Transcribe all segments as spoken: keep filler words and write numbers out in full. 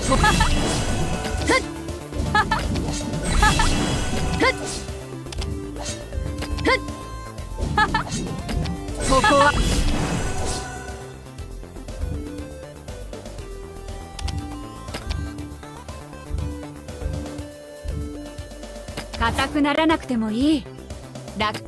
ここは硬くならなくてもいい。楽。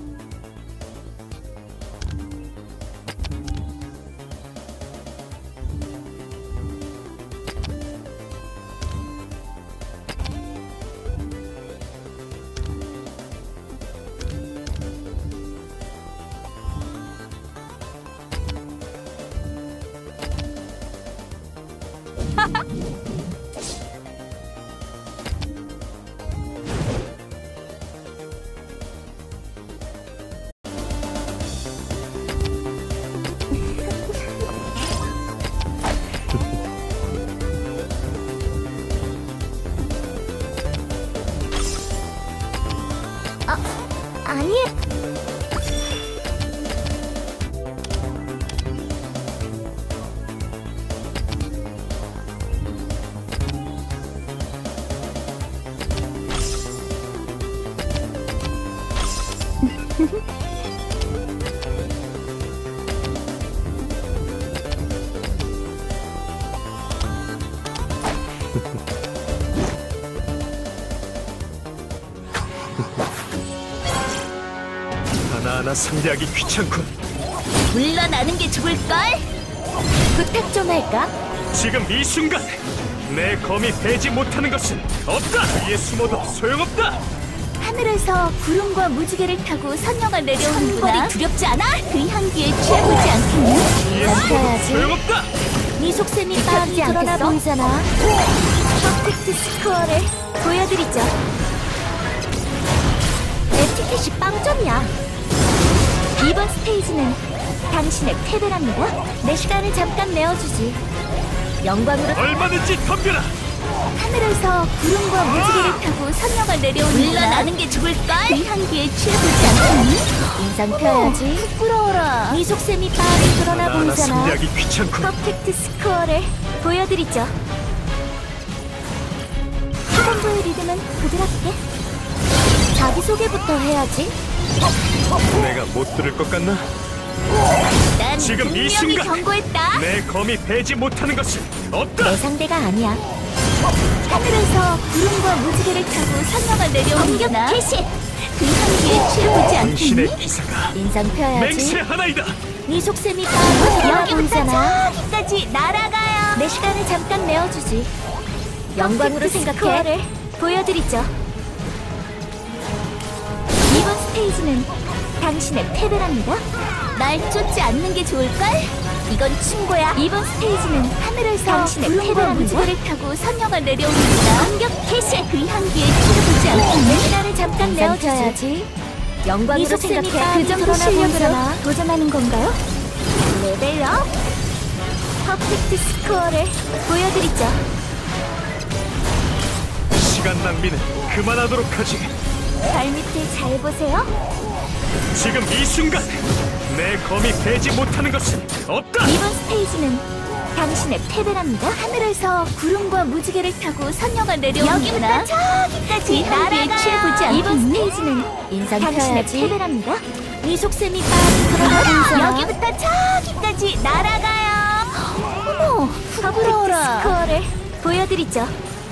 아니에요. 하나하나 상대하기 귀찮군. 물러나는 게 좋을걸? 부탁 좀 할까? 지금 이 순간 내 검이 배지 못하는 것은 없다. 위에 숨어도 소용없다. 하늘에서 구름과 무지개를 타고 선녀가 내려오는구나. 천벌이 두렵지 않아? 그 향기에 취해보지 않겠니? 위에 숨어도 소용없다. 네 속셈이 빤히 드러나 보이잖아. 퍼펙트 스코어를 보여드리죠. 내 티켓이 빵점이야. 이번 스테이지는 당신의 패배랍니다. 내 시간을 잠깐 내어주지. 영광으로 얼마든지 덤벼라. 하늘에서 구름과 무지개를 타고 선녀가 내려오는구나. 물러나는 게 좋을걸? 그 향기에 취해보지 않겠니? 인상 펴야지. 부끄러워라. 네 속셈이 빤히 드러나 하나하나 보이잖아. 상대하기 귀찮군. 퍼펙트 스코어를 보여드리죠. 초반부의 리듬은 부드럽게. 자기소개부터 해야지. 내가 못 들을 것 같나? 난 지금 이 분명히 순간 경고했다. 내 검이 배지 못하는 것은 없다. 내 상대가 아니야. 하늘에서 구름과 무지개를 타고 선녀가 내려오는구나. 공격 개시! 그 향기에 취해보지 당신의 않겠니? 기사가 인상 펴야지. 맹세하나이다. 네 속셈이 다 여기부터 저기까지 날아가요. 내 시간을 잠깐 내어주지. 영광으로 생각해. 보여드리죠. 이번 스테이지는 당신의 패배랍니다. 날 쫓지 않는 게 좋을걸? 이건 충고야. 이번 스테이지는 하늘에서 당신의 구름과 무지개를 타고 선녀가 내려오는구나. 공격 개시! 그 향기에 취해보지 않겠니? 내 시간을 잠깐 내어줘야지. 영광으로 생각해. 그 정도 실력으로 도전하는 건가요? 레벨업! 퍼펙트 스코어를 보여드리죠. 시간 낭비는 그만하도록 하지. 발밑을 잘 보세요. 지금 이 순간 내 검이 배지 못하는 것은 없다. 이번 스테이지는 당신의 패배랍니다. 하늘에서 구름과 무지개를 타고 선녀가 내려오는구나. 여기부터 저기까지 날아가요. 취해보지 않겠니? 이번 스테이지는 인상 당신의 패배랍니다. 네 속셈이 빤히 드러나. 여기부터 저기까지 날아가요. 어머, 부끄러워라. 스코어를 보여드리죠.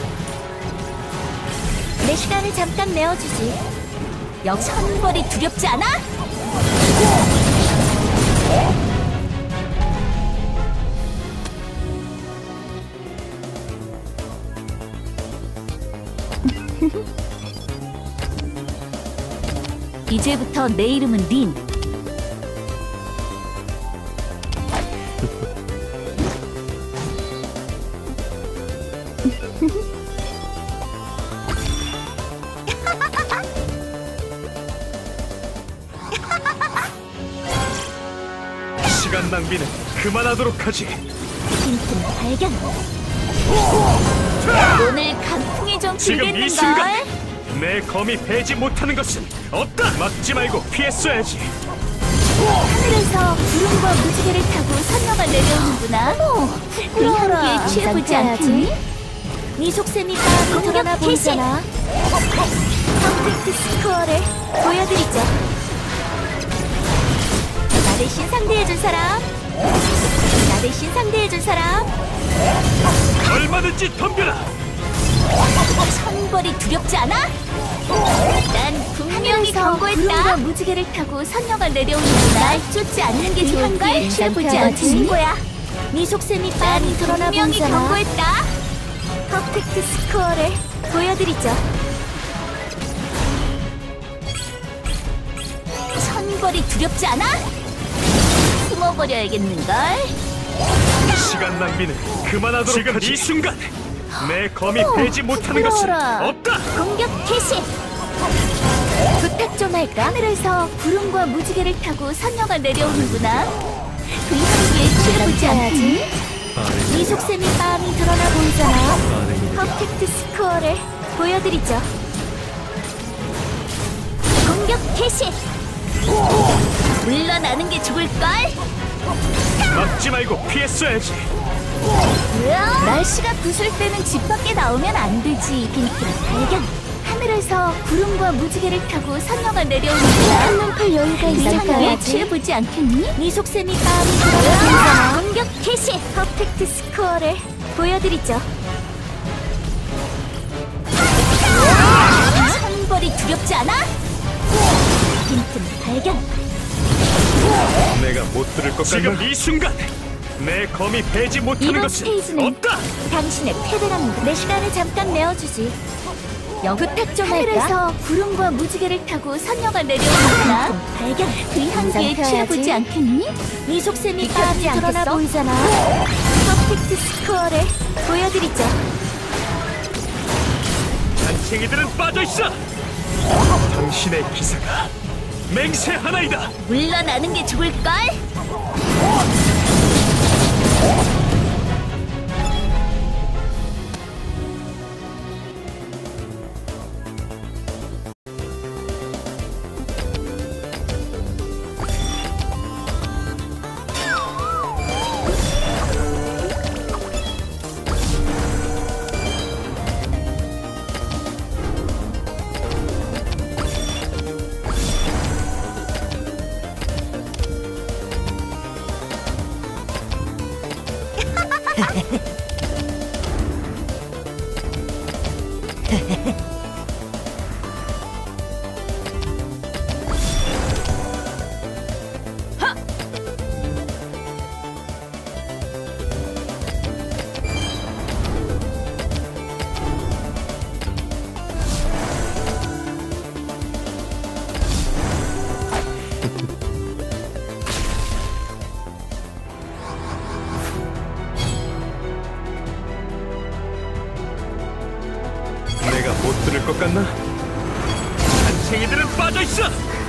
내 시간을 잠깐 내어주지. 영 천벌이 두렵지 않아? 이제부터 내 이름은 린. 시간 낭비는 그만하도록 하지. 힌트는 발견. 오늘 강풍이 좀 지금 이 불겠는걸? 순간 내 검이 배지 못하는 것은 없다. 막지 말고 피했어야지. 하늘에서 구름과 무지개를 타고 선녀가 내려오는구나. 어머, 그 향기에 취해보지 않겠니? 네 속셈이 다 드러나 보이잖아. 퍼펙트 스코어를 보여드리죠. 나 대신 상대해줄 사람. 나 대신 상대해줄 사람. 얼마든지 덤벼라. 천벌이 두렵지 않아? 난 분명히 경고했다. 구름과 무지개를 타고 선녀가 내려오는구나. 날 쫓지 않는 게 좋을걸? 취해보지 않지 거야. 네 속셈이 빤히 드러나 보이잖아. 분명히 경고했다. 퍼펙트 스코어를 보여드리죠. 천벌이 두렵지 않아? 숨어버려야겠는걸? 시간 낭비는 그만하도록 지금 하지. 이 순간 내 검이 배지 못하는 것은 부끄러워라. 없다. 공격 개시! 부탁 좀 할까? 하늘에서 구름과 무지개를 타고 선녀가 내려오는구나. 그 향기에 취해보지 않겠니? 네 속셈이 빤히 드러나 보이잖아. 퍼펙트 스코어를 보여드리죠. 공격 개시! 물러나는 게 좋을걸? 막지 말고 피했어야지. 날씨가 구슬 때는 집 밖에 나오면 안 되지. 빈틈 발견. 하늘에서 구름과 무지개를 타고 선녀가 내려오는구나. 한눈팔 여유가 있을까? 취해보지 않겠니? 네 속셈이 빤히 드러나. 공격 개시! 퍼펙트 스코어를 보여드리죠. 천벌이 두렵지 않아? 빈틈 발견. 내가 못 들을 것 같나? 지금 이 순간 내 검이 배지 못하는 이번 것은 스테이지는 없다. 당신의 패배랍니다. 내 시간을 잠깐 내어주지. 부탁 좀 할까? 하늘에서 구름과 무지개를 타고 선녀가 내려오는구나. 발견. 그 향기에 취해보지 않겠니? 네 속셈이 빤히 드러나 보이잖아. 퍼펙트 스코어를 보여드리죠. 잔챙이들은 빠져있어. 당신의 기사가 맹세하나이다. 물러나는 게 좋을걸? 내가 못 들을 것 같나? 잔챙이들은 빠져있어.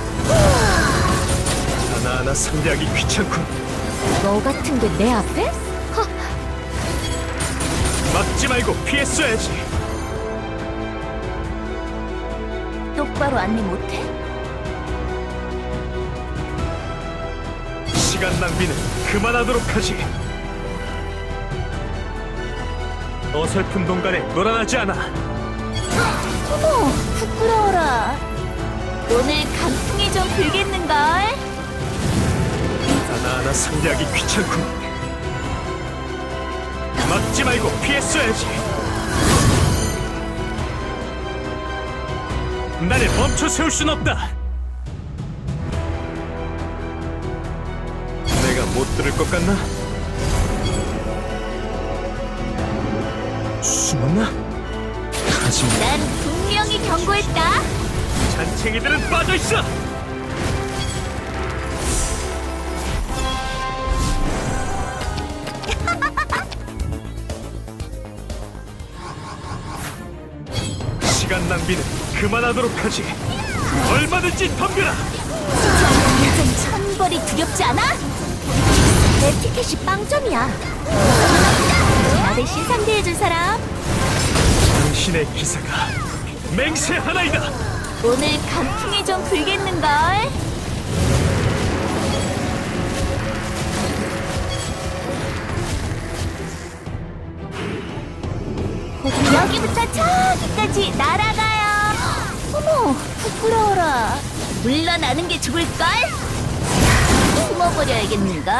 하나하나 상대하기 귀찮군. 너 같은 게 내 앞에? 허, 막지 말고 피했어야지. 똑바로 안내 못해? 시간 낭비는 그만하도록 하지. 어설픈 동간에 놀아나지 않아. 어머, 부끄러워라. 오늘 강풍이 좀 불겠는걸? 하나하나 상대하기 귀찮군. 막지 말고 피했어야지. 나를 멈춰 세울 순 없다. 내가 못 들을 것 같나? 숨었나? 하지만 난 분명히 경고했다. 잔챙이들은 빠져있어! 시간 낭비는 그만하도록 하지. 얼마든지 덤벼라. 이젠 천벌이 두렵지 않아? 내 티켓이 빵점이야. 나 대신 상대해줄 사람. 당신의 기사가 맹세하나이다. 오늘 강풍이 좀 불겠는걸? 여기 저기까지 날아가요. 어머, 부끄러워라. 물러나는 게 좋을걸? 숨어버려야겠는걸?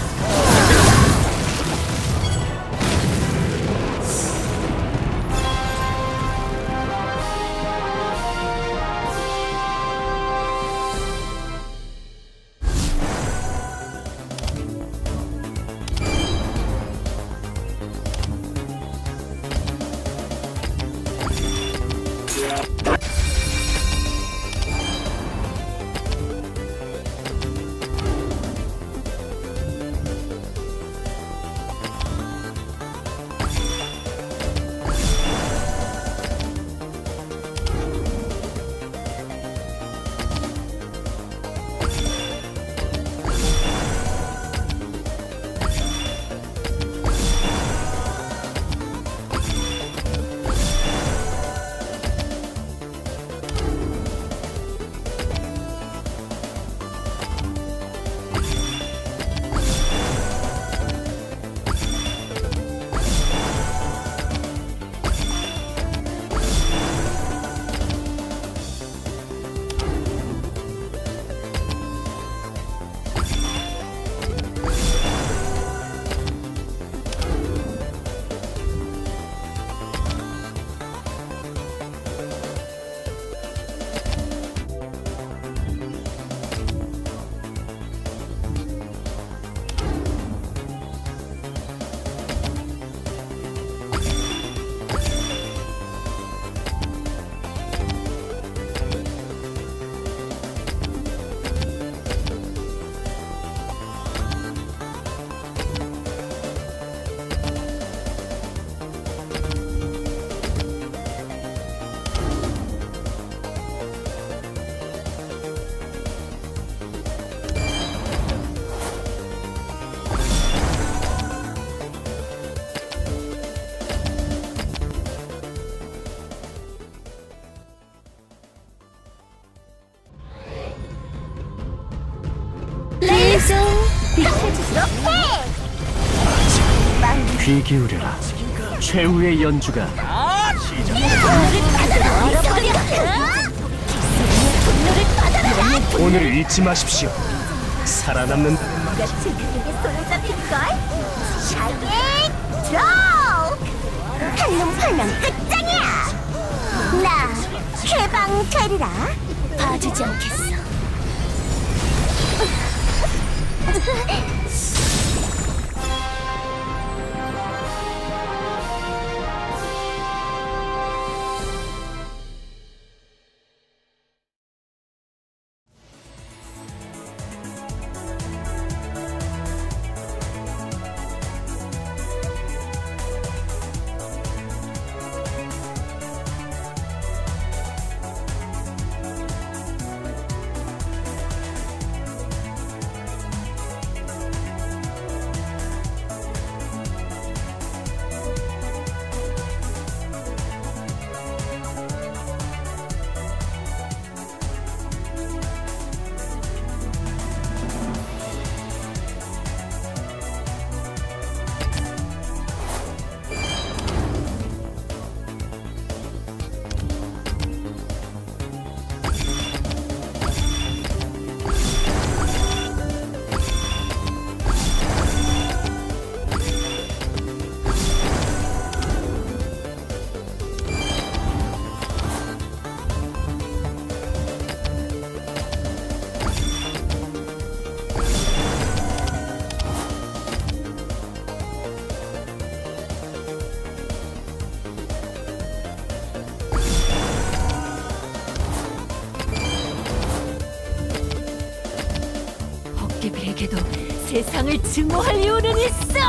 귀 기울여라. 최후의 연주가 오늘을 잊지 마십시오. 살아남는 같이 그에게 손을 잡힐걸? 샤겟 드로우! 팔랑팔랑 끝장이야! 나 해방 되리라. 봐주지 않겠어. 도깨비에게도 세상을 증오할 이유는 있어!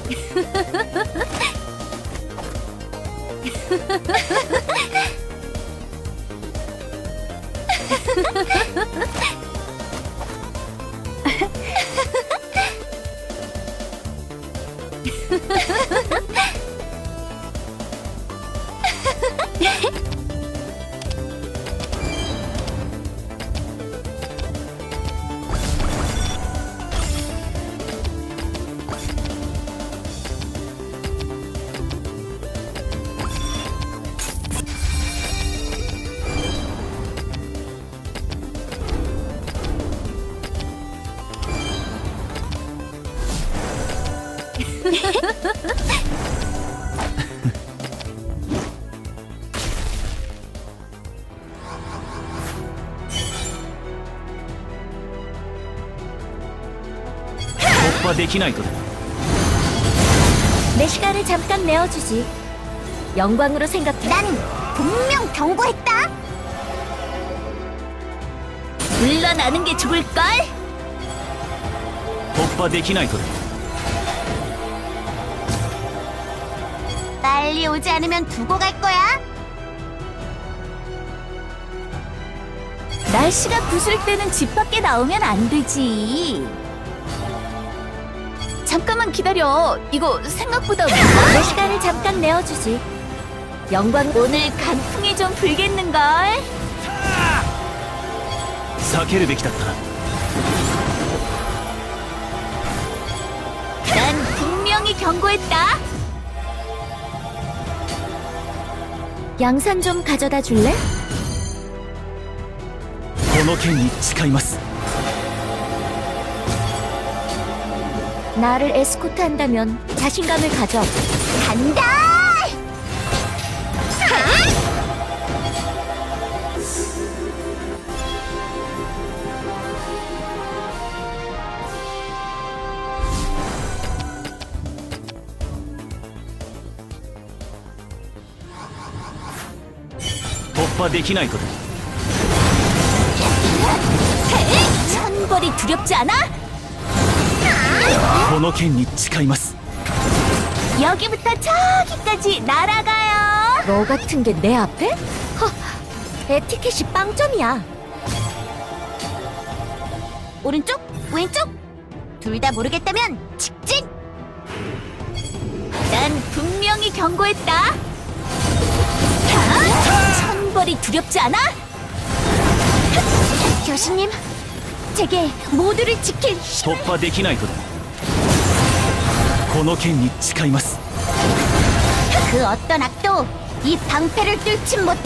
突破できないとだ。 내 시간을 잠깐 내어주지. 영광으로 생각해. 난 분명 경고했다. 물러나는 게 좋을걸? 突破できないとだ。 빨리 오지 않으면 두고 갈 거야. 날씨가 부술 때는 집 밖에 나오면 안 되지. 잠깐만 기다려. 이거 생각보다 내 시간을 잠깐 내어주지. 영광 오늘 강풍이 좀 불겠는걸. 避けるべきだったな。 난 분명히 경고했다. 양산 좀 가져다 줄래? この剣に誓います。 나를 에스코트 한다면 자신감을 가져. 간다! 突破できないとだ。 천벌이 두렵지 않아? この剣に誓います。 여기부터 저기까지 날아가요. 너 같은 게 내 앞에? 허, 에티켓이 빵점이야. 오른쪽? 왼쪽? 둘 다 모르겠다면 직진! 난 분명히 경고했다. 천벌이 두렵지 않아? 교수님, 제게 모두를 지킬 突破できないとだ。 この剣に誓います。 그 어떤 악도 이 방패를 뚫진 못해!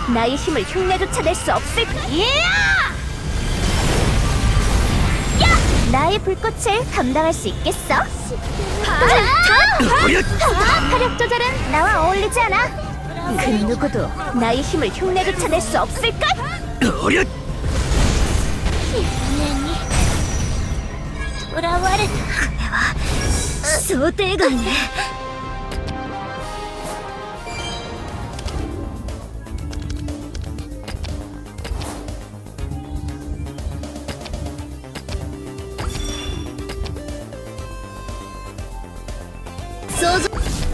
나의 힘을 흉내조차 낼 수 없을 거야. 야! 나의 불꽃을 감당할 수 있겠어? 하! 화력 조절은 나와 어울리지 않아. 그 누구도 나의 힘을 흉내조차 낼 수 없을걸? 어려! 돌아와라. 소대가네. 소주.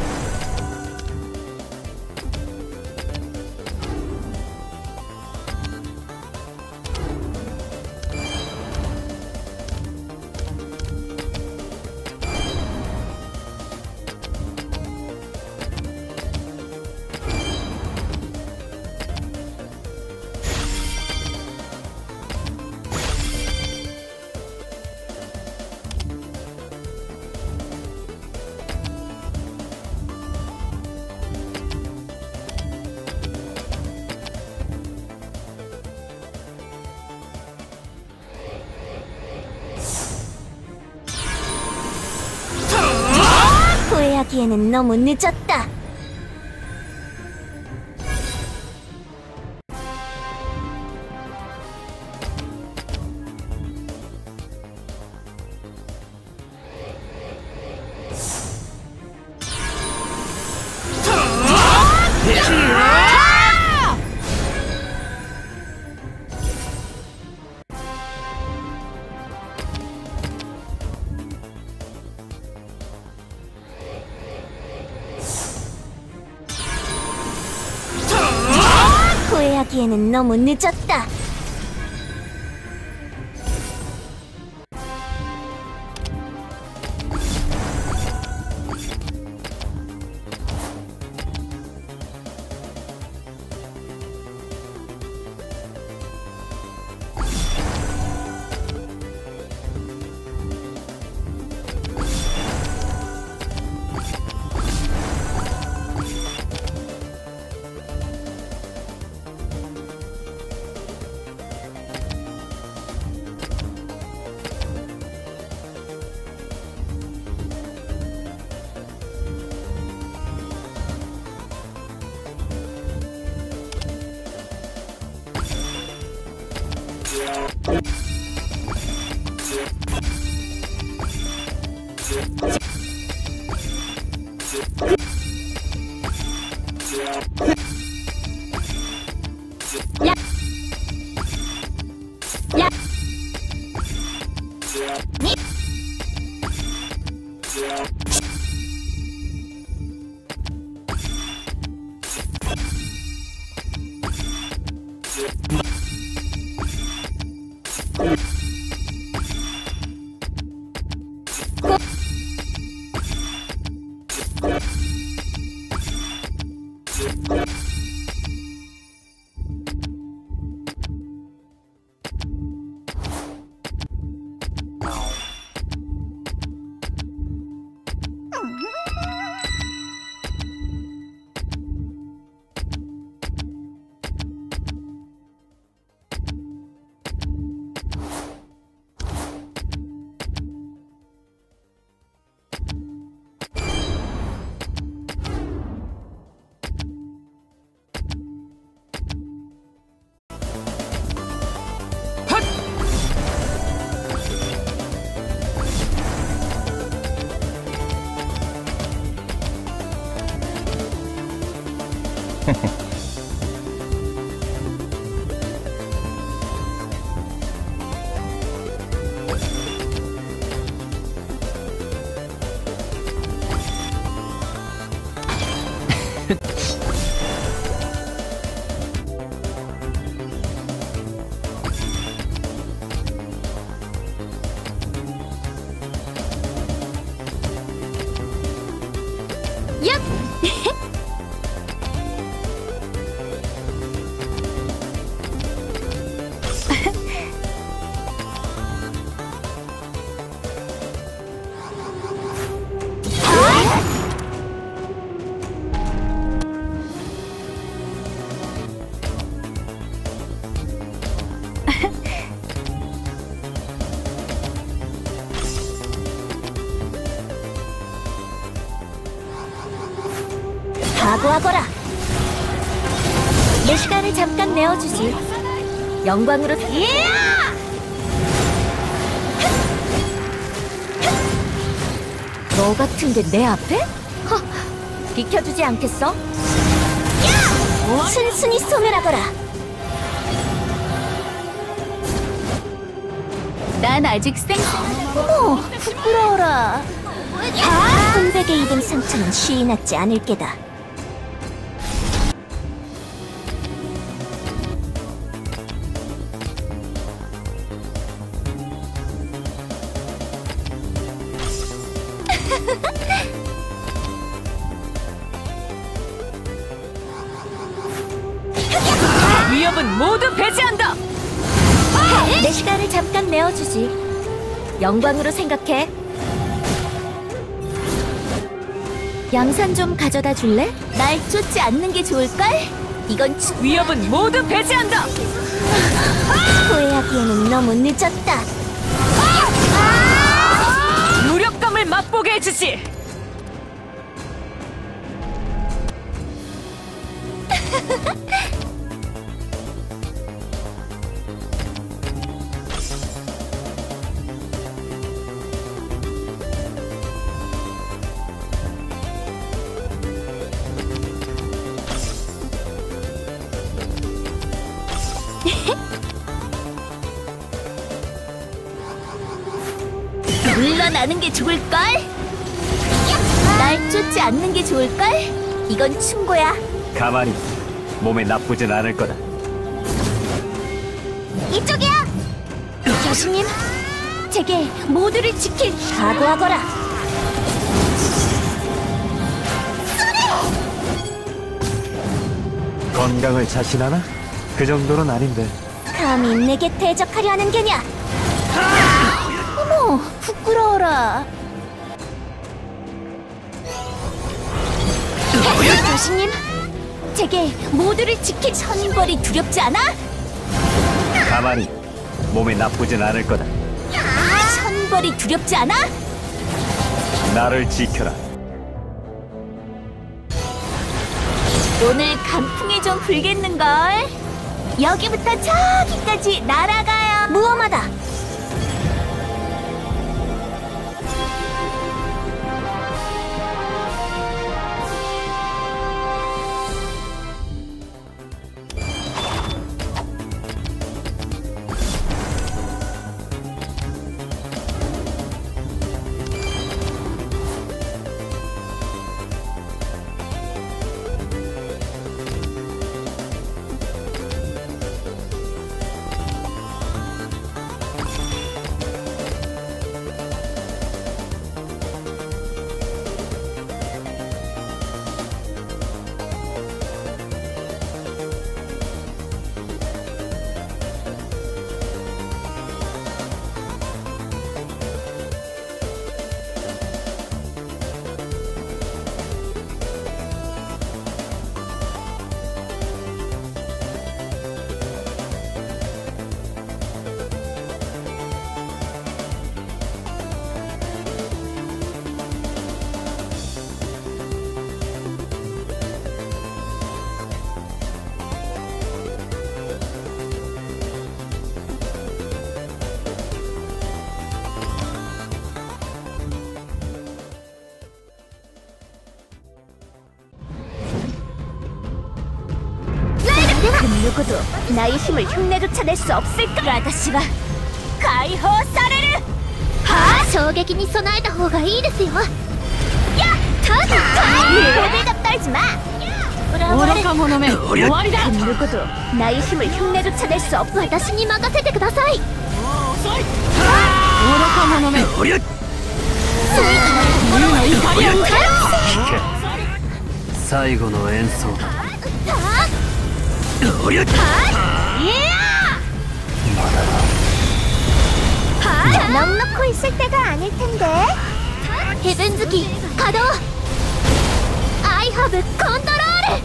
후회하기에는 너무 늦었다. 후회하기에는 너무 늦었다. 각오하거라. 내 시간을 잠깐 내어주지. 영광으로. 예! 너 같은 게 내 앞에? 허, 비켜주지 않겠어? 야! 순순히 소멸하거라. 난 아직 쌩쌩하다. 어머, 부끄러워라. 혼백에 입은 상처는 쉬이 낫지 않을 게다. 위협은 모두 배제한다. 내 시간을 잠깐 내어주지. 영광으로 생각해. 양산 좀 가져다 줄래? 날 쫓지 않는 게 좋을걸? 이건 추... 위협은 모두 배제한다. 후회하기에는 너무 늦었다. 무력감을 맛보게 해주지. 물러나는 게 좋을걸? 날 쫓지 않는 게 좋을걸? 이건 충고야. 가만히 몸에 나쁘진 않을 거다. 이쪽이야! 교수님, 제게 모두를 지킬 각오하거라. 건강을 자신하나? 그 정도는 아닌데. 감히 내게 대적하려 하는 게냐? 어머, 부끄러워라. 교수님, 제게 모두를 지킬 천벌이 두렵지 않아? 가만히 몸에 나쁘진 않을 거다. 천벌이 두렵지 않아? 나를 지켜라. 오늘 간풍이 좀 불겠는걸? 여기부터 저기까지 날아가요. 무엄하다. 그 누구도 나의 힘을 흉내조차 낼 수 없을까? 라다시가 가이호 사레르! 하! 소객이に備えた方がいいですよ. 야! 더! 더! 고들갑 떨지 마! 愚か者め終わりだ. 그 누구도 나의 힘을 흉내조차 낼 수 없고 私に任せてください. 愚か者め自由の怒りを受けろ. 最後の演奏だ. 넉 놓고 있을 때가 아닐 텐데. 헤븐즈기 가동. I have control.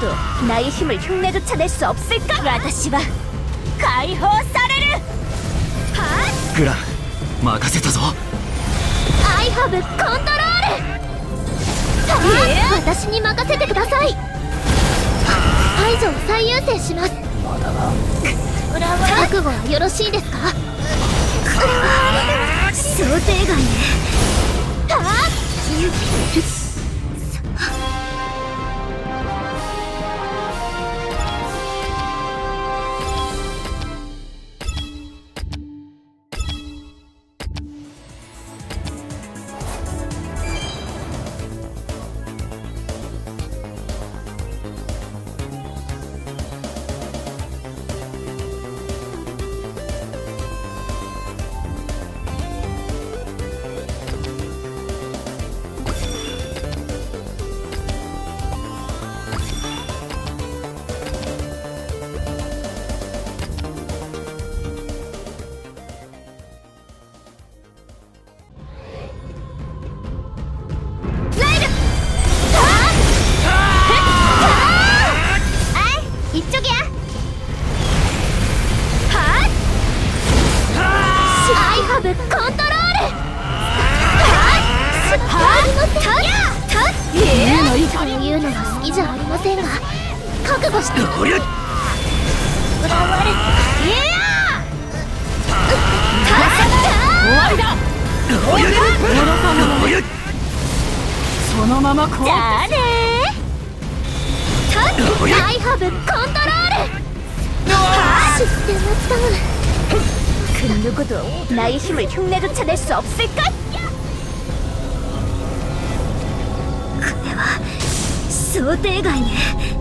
누구도 나의 힘을 흉내조차 낼 수 없을까? 와다시와 가이호사레르! 핫! グラン任せたぞ。 I have control! 私に任せてください。排除を最優先します。覚悟はよろしいですか？想定外ね。はっ！ そのままこう。 じゃあねー。アイハブコントロール。システムダウン。그 누구도 나의 힘을 흉내조차 낼 수 없을까? 그대와 想定外ね。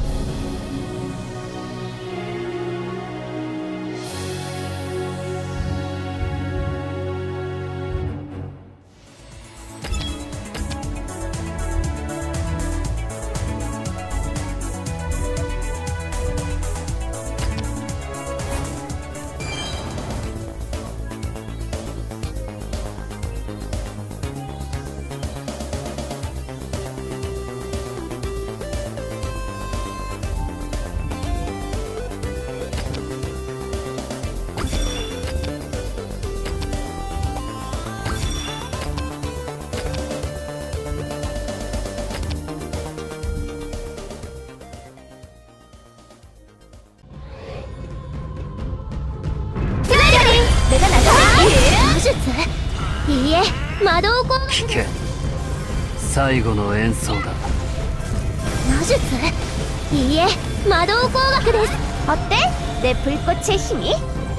내가 나가.魔術? いいえ、魔導攻撃。 聞け、最後の演奏だ。 魔術? いいえ、魔導工学です。어때? 내 불꽃의 힘이?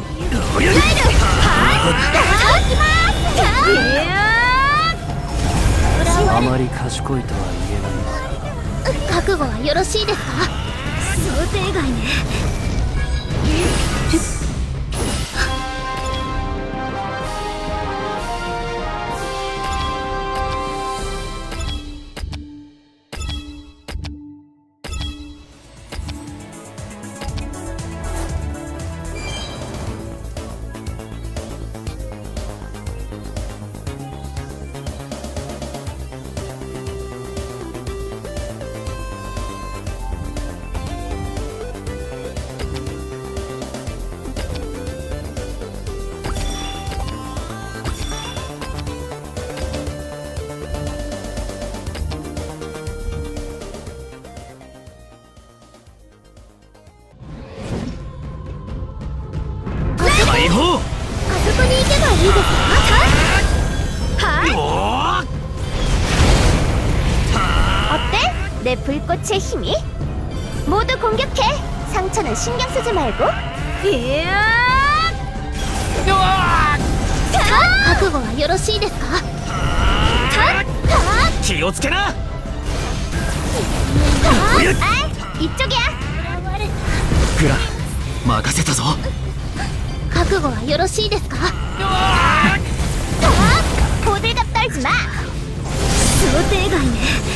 라이드! あまり賢いとは言えない。 覚悟はよろしいですか？想定外ね。 解放。 あそこに行けばいいですか？はい。어때? 내 불꽃의 힘이? 모두 공격해. 상처는 신경 쓰지 말고. 이야!覚悟はよろしいですか？ 気をつけな。 あ、이쪽이야. グラン任せたぞ。 覚悟はよろしいですか？호들갑 떨지 마. 想定外ね。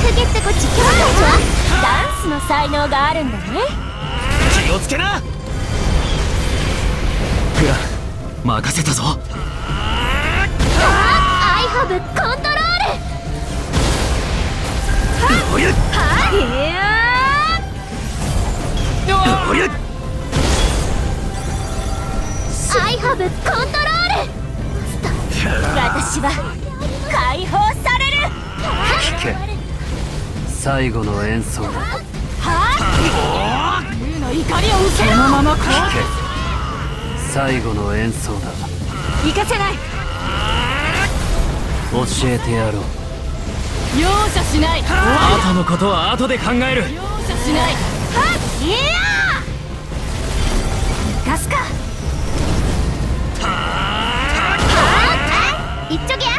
크게 뜨고 지켜봐도 좋아.ダンスの才能があるんだね。 気をつけな。グラ任せたぞ。 アイハブコントロール。 おやはっおやアイハブコントロール。私は解放される。 聞け、最後の演奏だ。 はっ竜の怒りを受けろ。そのままこ聞け、最後の演奏だ。 行かせない。 教えてやろう。 容赦しない。 後のことは後で考える。 容赦しない。 はっいやーガスか。いっちょぎ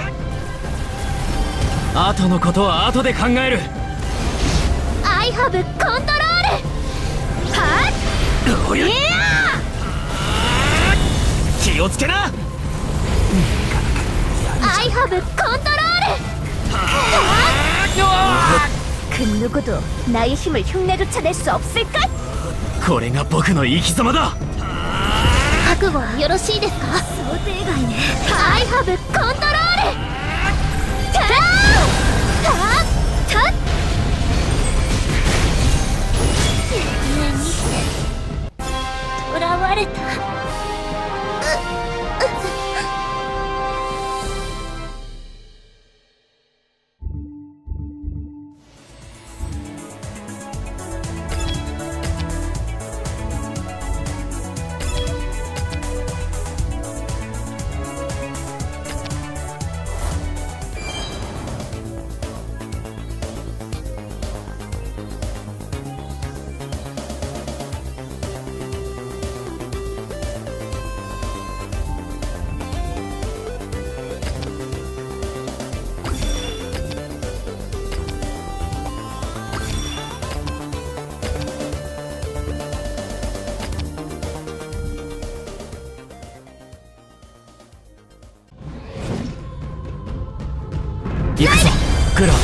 ゃ。 後のことは後で考える。 アイハブコントロール。はっおやいや気をつけな。 アイハブコントロール。그 누구도 나의 힘을 흉내조차 낼 수 없을까? これが僕の生き様だ。 覚悟はよろしいですか？想定外ね。アイハブコントロール。たーたた囚われた。 行くぞグラ。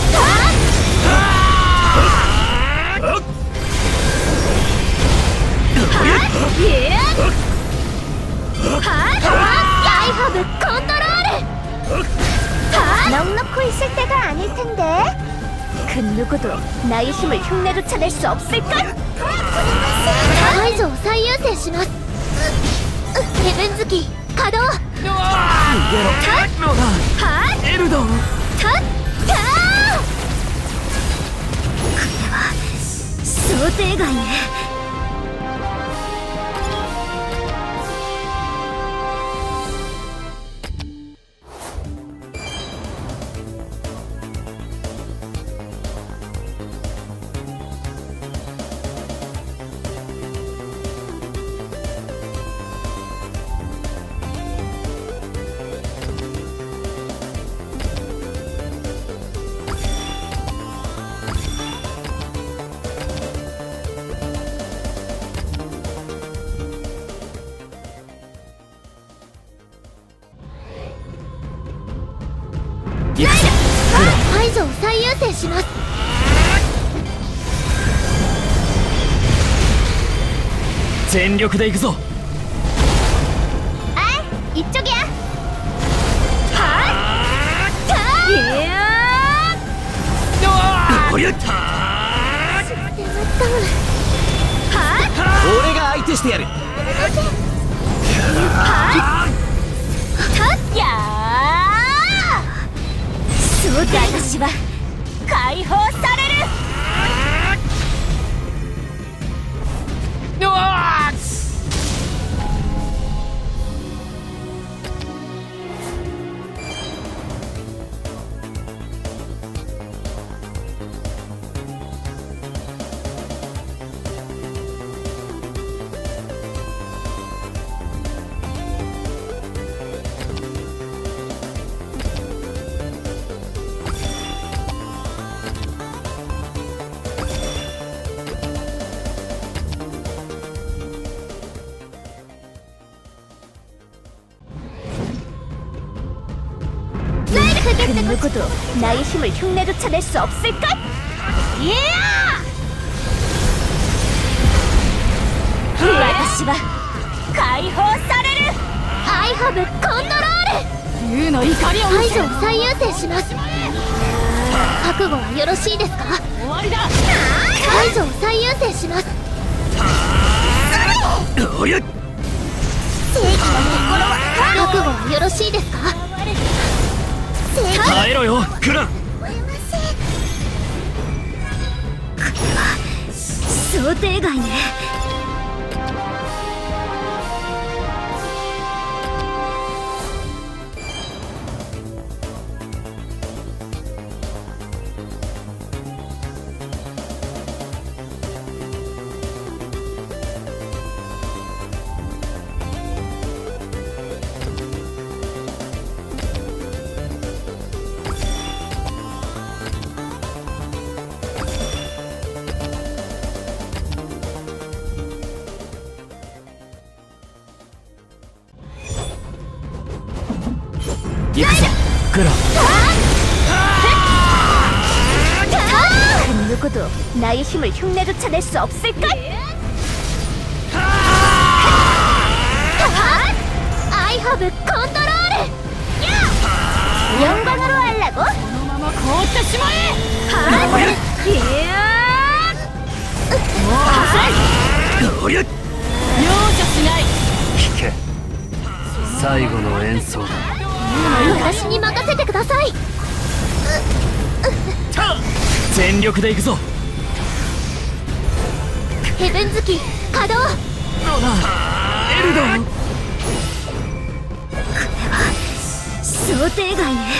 アイハブコントロール. 넉넉고 있을 때가 아닐 텐데. 그 누구도 나의 힘을 흉내조차 낼 수 없을까? 아이즈最優先します.ヘブンズキー稼働. エルドン。 たったー。これは想定外ね。アイズを最優先します。 全力で行くぞ。 あい、いっちょぎゃ。はっ、たー。いやー。 おりゃったー。俺が相手してやる。 はっ、たっやー。そうだ、私は解放される。 うわー。그 누구도 나의 힘을 흉내조차 낼 수 없을까? いや私は解放される。アイハブコントロール。 竜の怒りを排除を最優先します。覚悟はよろしいですか？ 終わりだ。 排除を最優先します。 おや正義の心は覚悟はよろしいですか？正義耐えろよクラン。 想定外ね。 行くぞクラン。 누구도 나의 힘을 흉내조차 낼 수 없을까? I have 컨트롤! 영광으로 하려고? このまま凍ってしまえ。 おりゃ容赦しない。 聞け、最後の演奏だ。 私に任せてください。 全力で行くぞ。 ヘブンズキ稼働。 エルド想定外ね。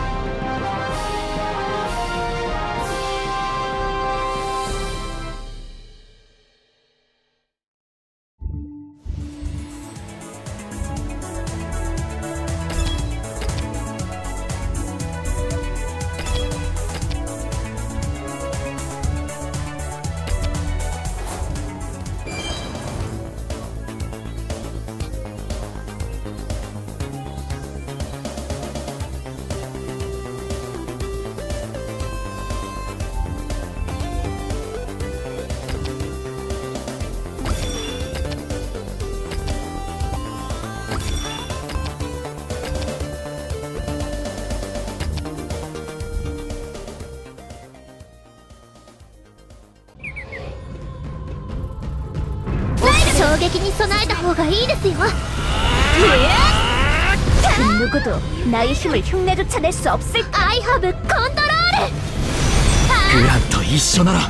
衝撃に備えた方がいいですよ。누구도 나의 힘을 흉내조차 낼 수 없을. I have 컨트롤. グランと一緒なら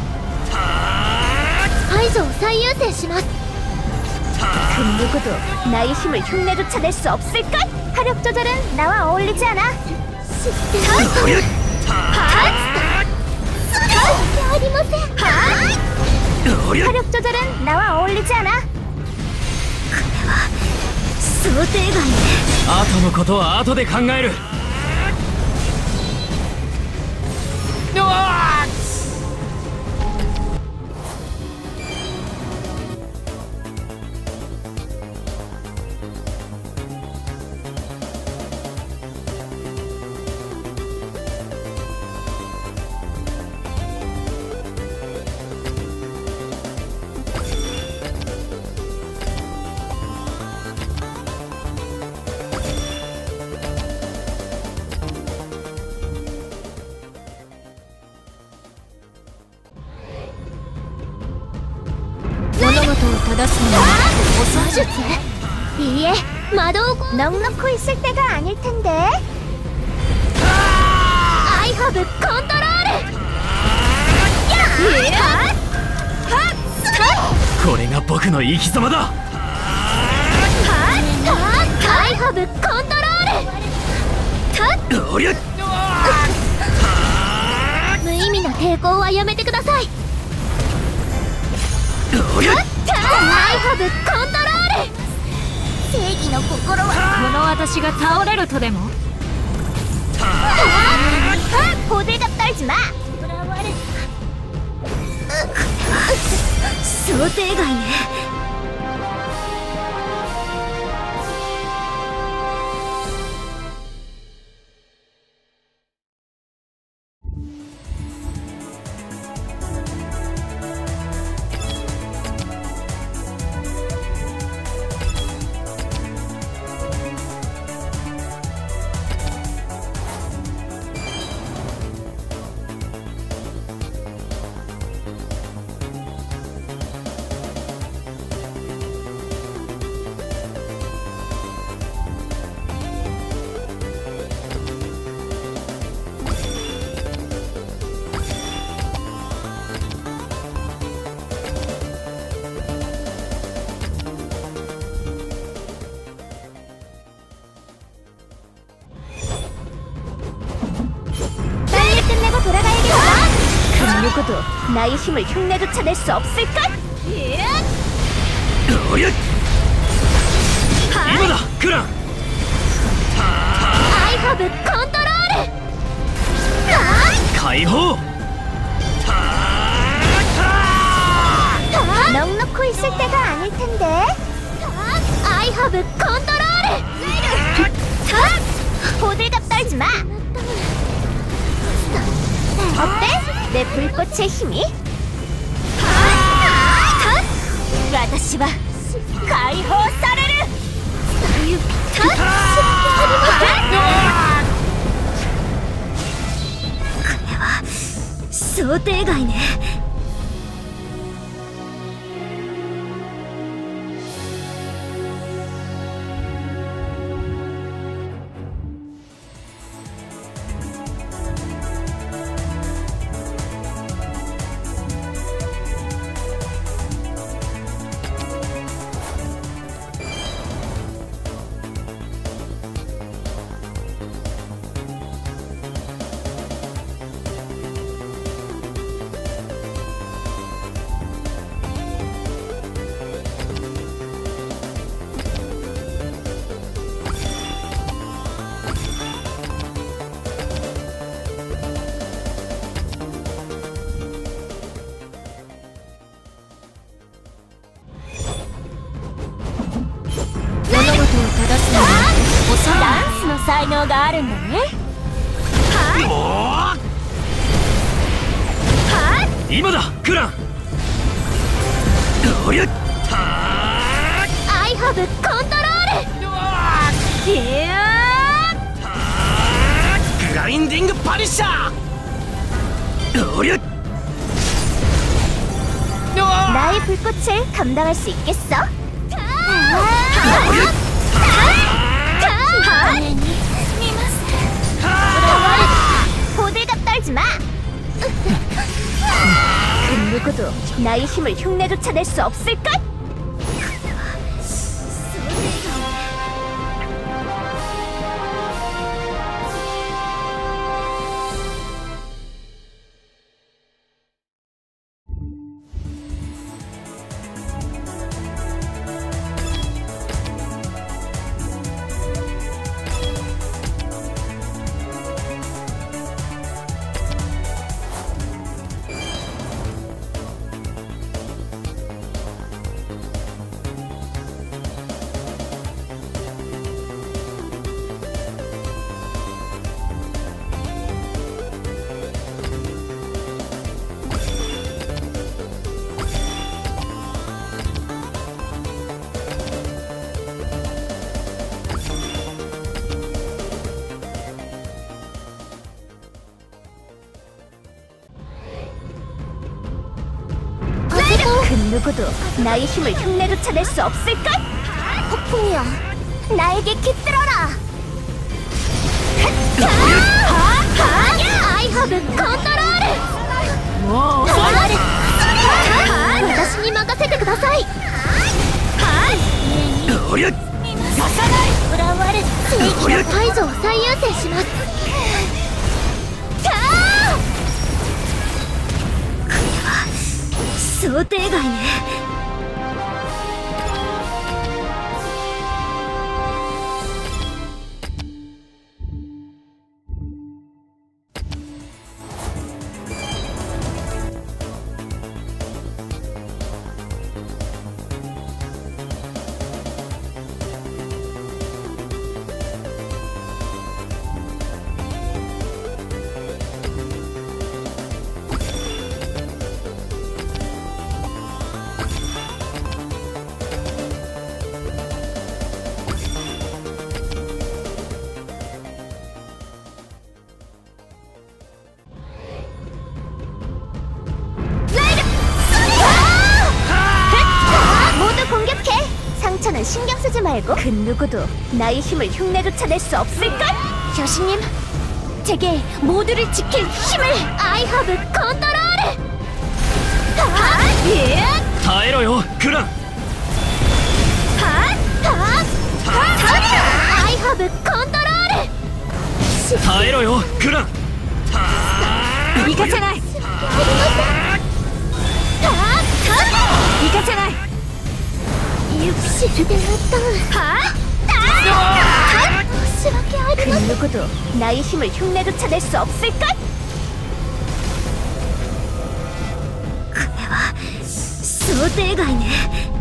排除を最優先します。누구도 나의 힘을 흉내조차 낼 수 없을까? 화력 조절은 나와 어울리지 않아. 시스템. 화력 조절은 나와 어울리지 않아. 想定外ね。 後のことは後で考える。うわー物事を正すのは魔術? 이え魔導語 넉넉히 있을 때가 아닐 텐데. I have 컨트롤. これが僕の生き様だ。 I have 컨트롤. おりゃ無意味な抵抗はやめてください。 おりゃ I have 컨트롤. 正義の心はこの私が倒れるとでも。 호들갑 떨지 마. 想定外ね。 누구도 나의 힘을 흉내조차 낼 수 없을까? 어릿! 이거다! 그랑! I have control! 가이호! 넉넉고 있을 때가 아닐 텐데. I have control! 호들갑 떨지 마. 어때? 내 불꽃의 힘이? 와다시와 가이호 사레르! 想定外ね。ダンスの才能があるんだね。 今だクラン。おりゃ I have control! グラインディングパニッシャー。おりゃ 나의 불꽃을 감당할 수 있겠어? 호들갑 떨지 마! 그 누구도 나의 힘을 흉내조차 낼 수 없을걸? 그 누구도 나의 힘을 흉내조차 낼 수 없을걸? 폭풍이여, 나에게 깃들어라! I have control! 私に任せてください！ おりゃ裏割る正義の排除を最優先します。想定外ね。상처는 신경 쓰지 말고. 그 누구도 나의 힘을 흉내조차 낼 수 없을걸? 여신님, 제게 모두를 지킬 힘을! I have control! 耐えろよクラン。 I have control! 耐えろよクラン。 行かせない。 行かせない。 육십대 그 누구도 나의 힘을 흉내조차 낼 수 없을걸? 그대와 소대가이네.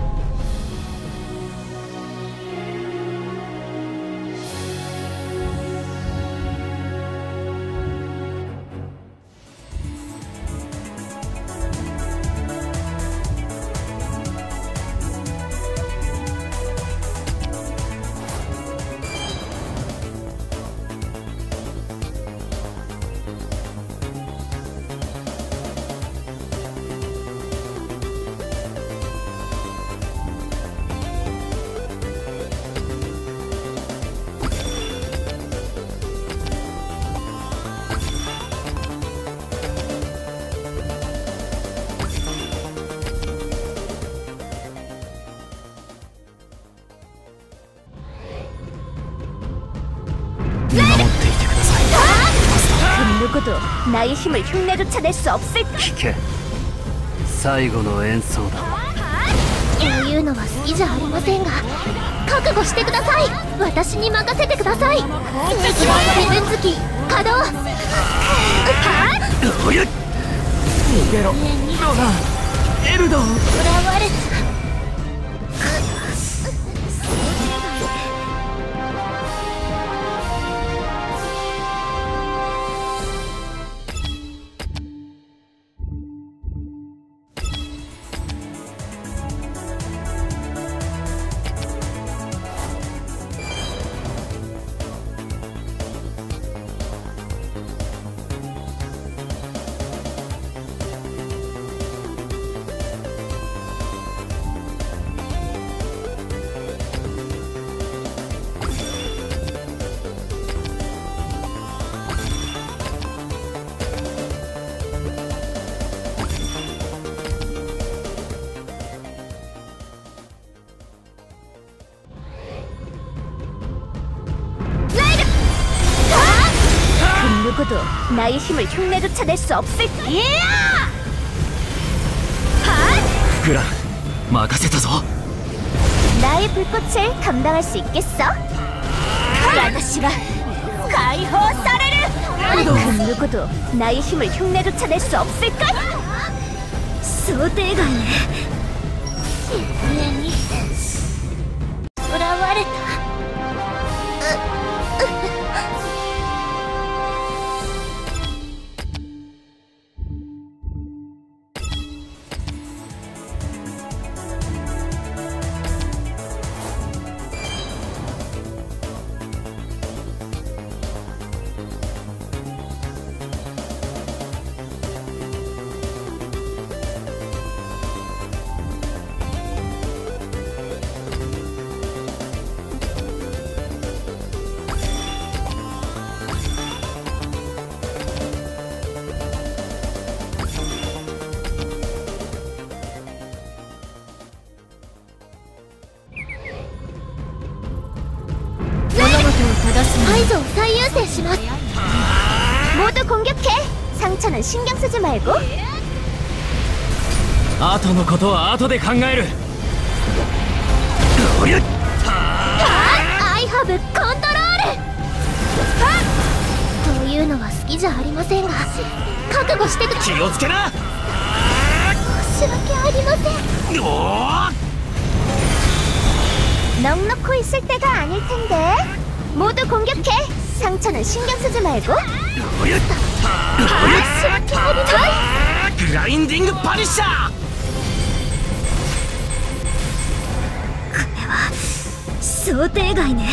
그 누구도 나의 힘을 흉내조차 낼 수 없을까? 聞け最後の演奏だ。 こういうのは好きじゃありませんが、覚悟してください。私に任せてください。自分好き稼働。 おやっ逃げろロナエルドン。 囚われた。누구도 나의 힘을 흉내조차 낼 수 없을까? グラ任せたぞ。 나의 불꽃을 감당할 수 있겠어? 私が解放される! 그 누구도 나의 힘을 흉내조차 낼 수 없을까? 소대가네. 유엔이囚われた. 파이저最優先します. 모두 공격해. 상처는 신경 쓰지 말고. 後のことは後で考える。おりゃっ I have control. こういうのは好きじゃありませんが、覚悟してください。 気をつけな。 申し訳ありません. 오! 넉넉고 있을 때가 아닐 텐데. 모두 공격해. 상처는 신경 쓰지 말고. 그라인딩 파리샤. 그대와 소대가이네.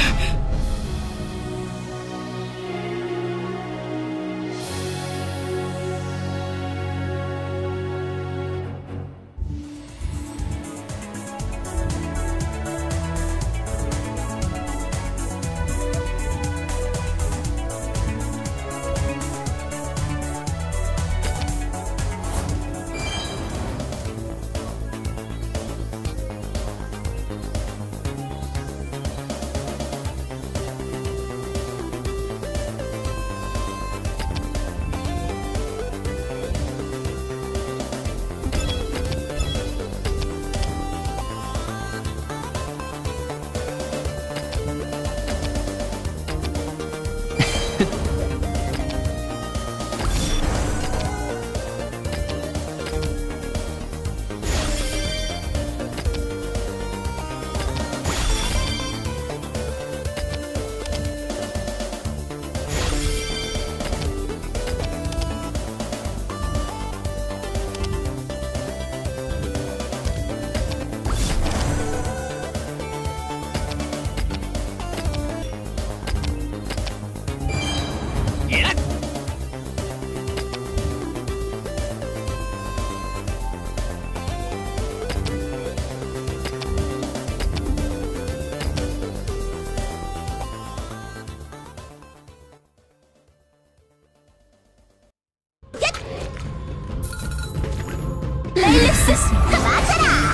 맞아라!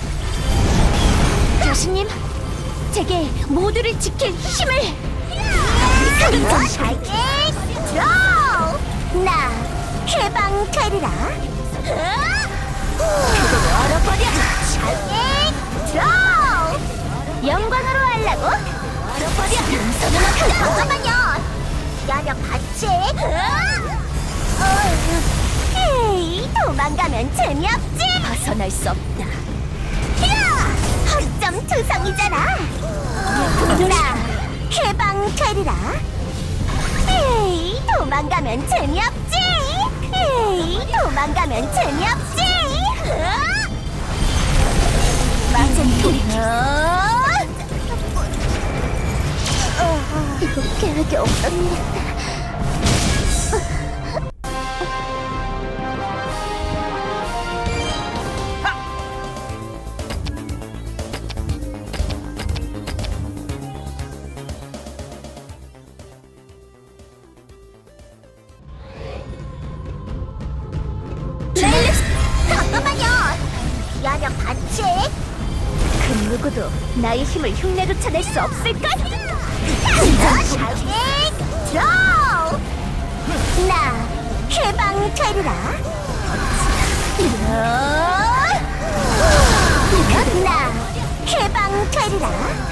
교수님, 제게 모두를 지킬 힘을! 잘게 들어! 나 해방되리라! 그대로 얼어버려! 잘게 들어! 영광으로 하려고? 얼어버려! 용서는 없다! 잠깐만요! 야력 받지? 헤이, 도망가면 재미없지? 벗어날 수 없다. 허점 투성이잖아. 나 해방되리라. 헤이, 도망가면 재미없지? 헤이, 도망가면 재미없지? 이젠 돌이켜. 이거 계획이 없던 일이다. 잠깐만요! 야력 반칙! 그 누구도 나의 힘을 흉내로 찾을 수 없을걸? 샤딩 드로우! 나 해방되리라! 나 해방되리라!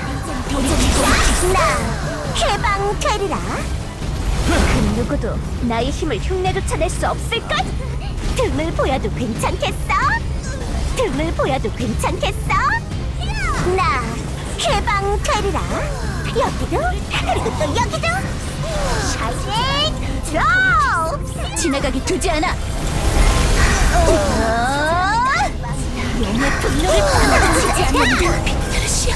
나 해방되리라! 그 누구도 나의 힘을 흉내로 찾을 수 없을걸? 등을 보여도 괜찮겠어? 등을 보여도 괜찮겠어? 나 해방되리라. 여기도 그리고 또 여기도. 샤딩 드로우! 지나가기 두지 않아. 용의 분노를 받아치지 않는다. 빅토르시오.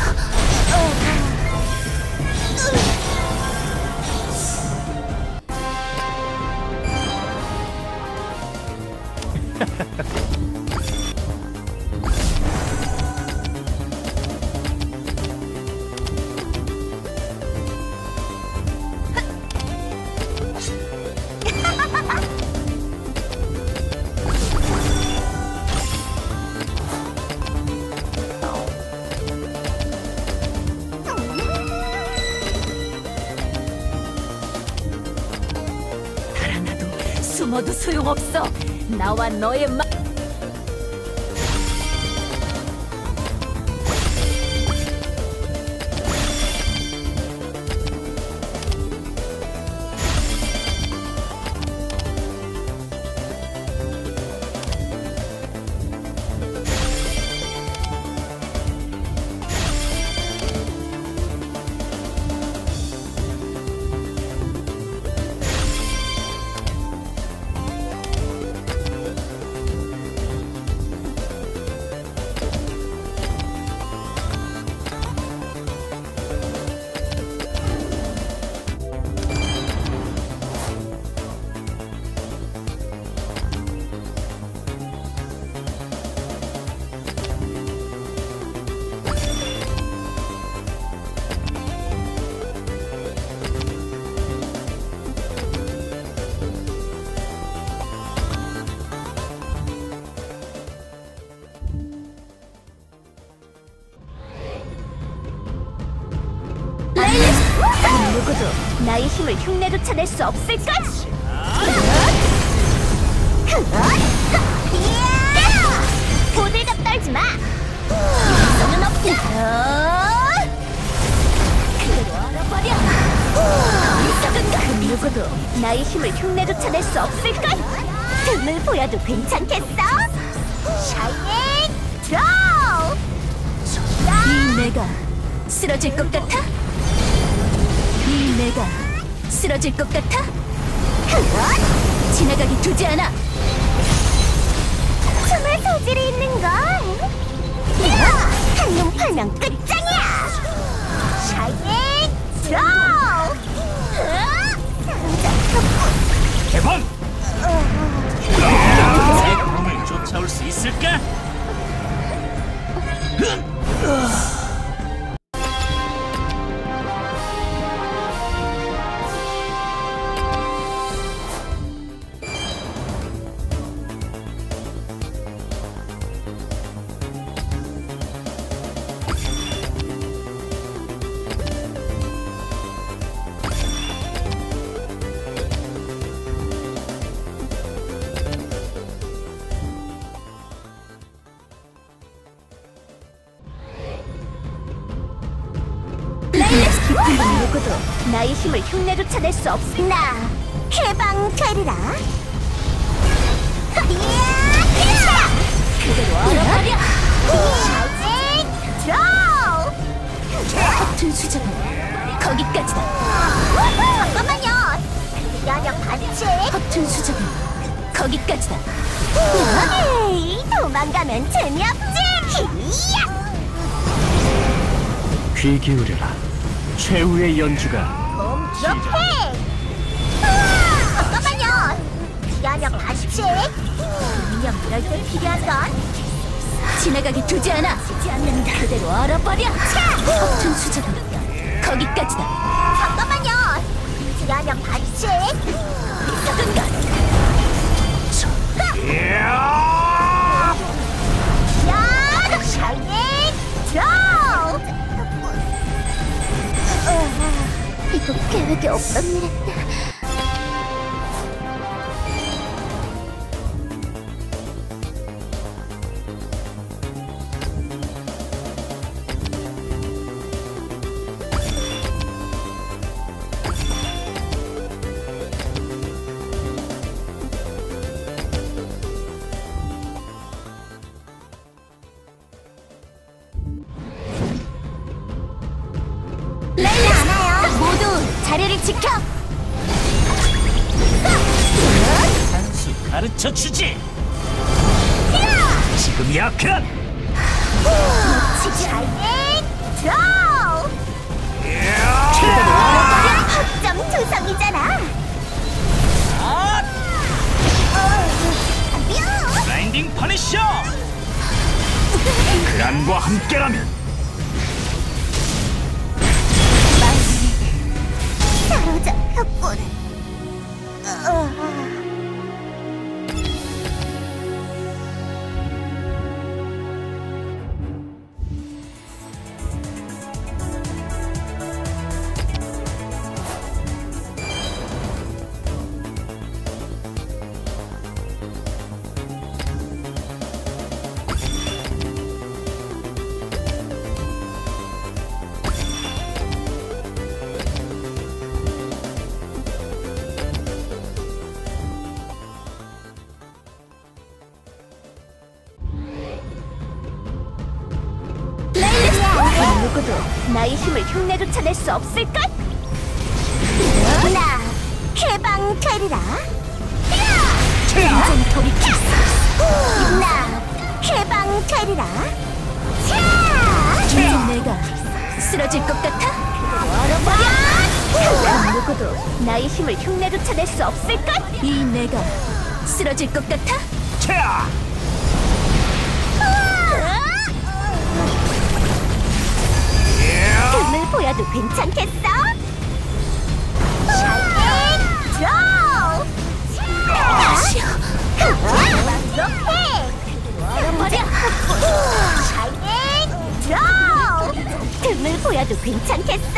달아나도 숨어도 소용없어. 나와 너의 마... 누구도 나의 힘을 흉내로 찾을 수 없을걸? 보들갑 떨지 마! 용서는 없다! 그대로 얼어버려! 어리석은가! 그 누구도 나의 힘을 흉내로 찾을 수 없을걸? 등을 보여도 괜찮겠어? 샤이닝 드로우! 이 내가 쓰러질 것 같아? 이 내가 쓰러질 것 같아? 지나가기 두지 않아! 정말 소질이 있는걸! 한눈 팔면 끝장이야! 샤이닝 드로우! 개방! 제 꿈을 쫓아올 수 있을까? 나의 힘을 흉내조차 낼 수 없어. 나 해방되리라. 그대로 얼어버려. 샤이징 드로우. 허튼 수정은 거기까지다. 잠깐만요. 면역 반칙. 허튼 수정은 거기까지다. 에이, 도망가면 재미없지. 히야! 귀 기울여라. 최후의 연주가 홈트로피! 잠깐만요! 면역 반칙! 분명 이럴 때 필요한 건 지나가게 두지 않아! 두지 않는다! 그대로 얼어버려! 허튼 수작은 거기까지다! 잠깐만요! 면역 반칙! 썩은 것! 야! 샤이닝 드로우! 이거 계획에 없던 일인데. 모두 자리를 지켜! 한수 가르쳐주지! 지금이야 그런! 샤이닝 드로우! 허점 투성이잖아! 블라인딩 퍼니셔! 그란과 함께라면 사로잡혔군. 누구도 나의 힘을 흉내조차 낼 수 없을걸? 나 해방되리라. 인생 돌이킬 수 없어. 나 해방되리라. 이제 내가 쓰러질 것 같아? 얼어버려! 누구도 나의 힘을 흉내조차 낼 수 없을걸? 이 내가 쓰러질 것 같아? 차! 등을 보여도 괜찮겠어? 샤이닝 드로우! 얼어버려! 샤이닝 드로우! 등을 보여도 괜찮겠어?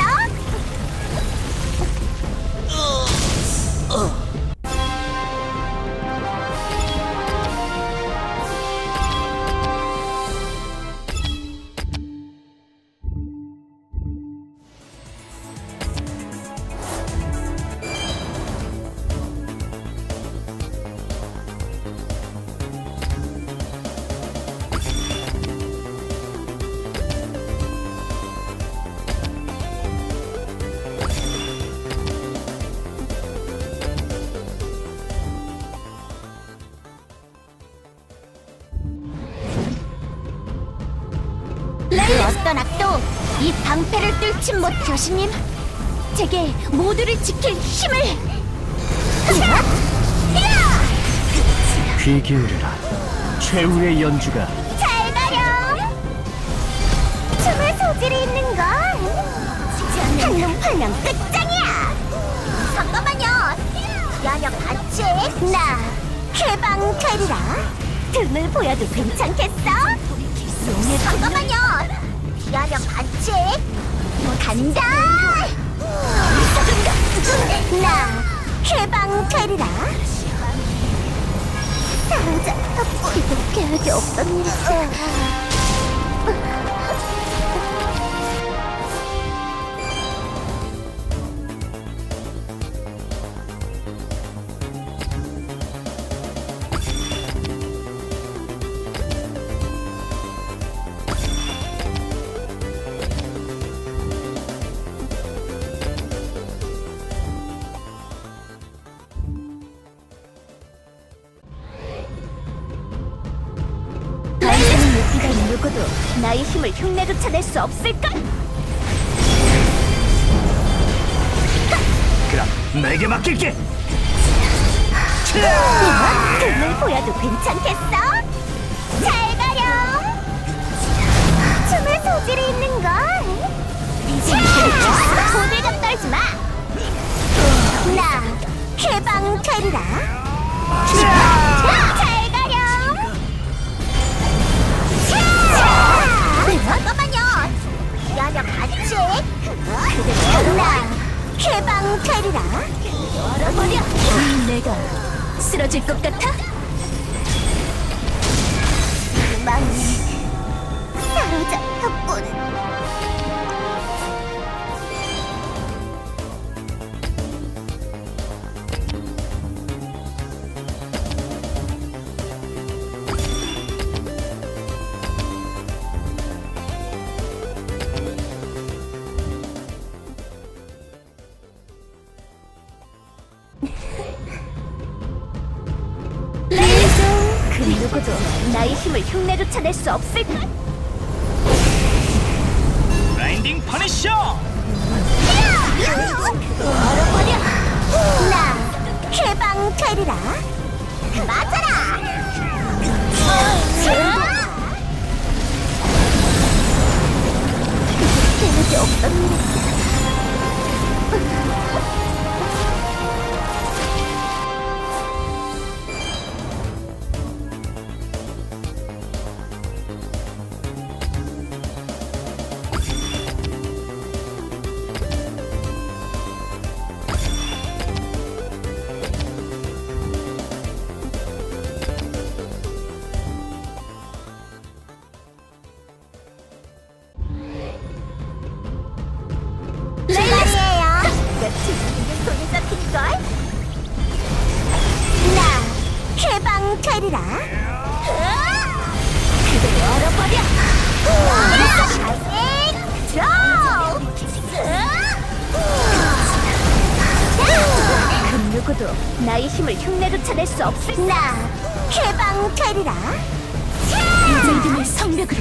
그 어떤 악도 이 방패를 뚫지 못. 교수님, 제게 모두를 지킬 힘을! 귀 기울여라. 최후의 연주가 잘 가렴! 춤을 소질이 있는 건 한눈 팔면 끝장이야! 잠깐만요! 면역 반칙! 나 해방되리라! 등을 보여도 괜찮겠어? 잠깐만요! 면역 반칙! 간다! 나 해방되리라! 사로잡혔고 이거 계획이 없던 일인데. 그 누구도 나의 힘을 흉내조차 낼 수 없을까? 그럼 내게 맡길게. 등을 보여도 괜찮겠어? 잘 가렴. 춤의 소질이 있는걸. 이제 고들갑 떨지 마. 나 해방 되리라. 잘 가렴. 잠깐만요. 기다려 봤지? 나 해방 되리라. 열어버려. 내가 쓰러질 것 같아? 망해. 사로잡혔군. 그 누구도 나의 힘을 흉내조차 낼 수 없을까? 라인딩 퍼니셔. 얼어버려. 나 해방 되리라. 맞아라. 데미지 없던 일이야. 레이스예요. 며칠 손에 잡힌걸? 나 해방 되리라. 그대로 얼어버려. 다시 들어. 그 누구도 나의 힘을 흉내조차 낼 수 없을. 나 해방 되리라. 믿음의 성벽으로.